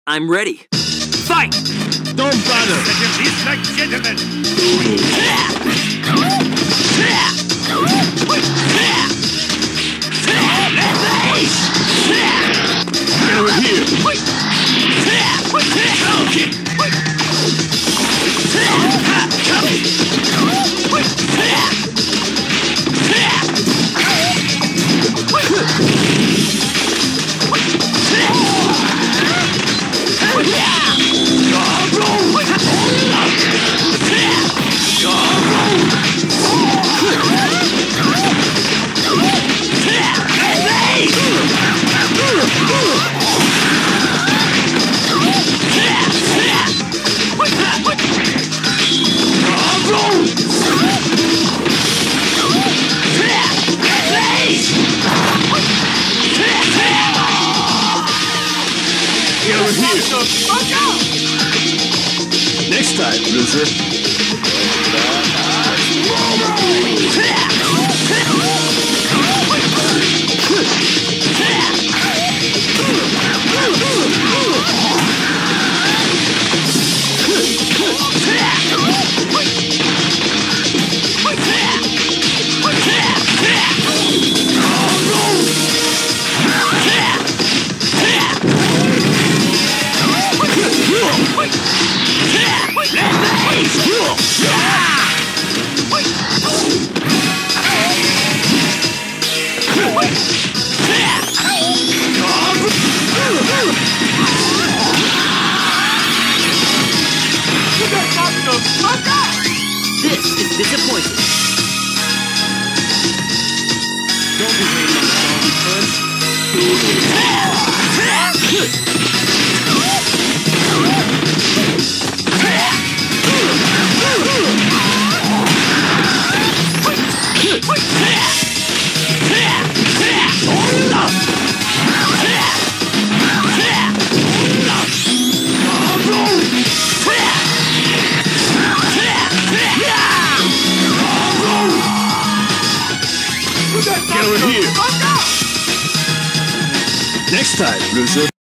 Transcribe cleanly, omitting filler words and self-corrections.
I'm ready. Fight! Don't bother! It's like gentlemen! Get over here! Next time, loser. This is disappointing. Don't be waiting on the doggy punch. Get over here! Next time, loser!